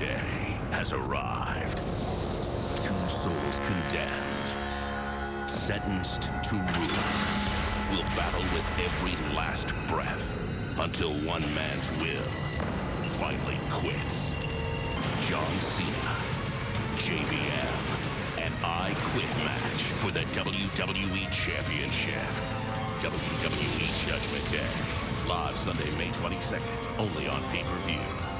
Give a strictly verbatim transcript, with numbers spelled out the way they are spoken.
Day has arrived. Two souls condemned, sentenced to ruin, will battle with every last breath until one man's will finally quits. John Cena, J B M, and I Quit match for the W W E Championship. W W E Judgment Day. Live Sunday, May twenty-second, only on pay-per-view.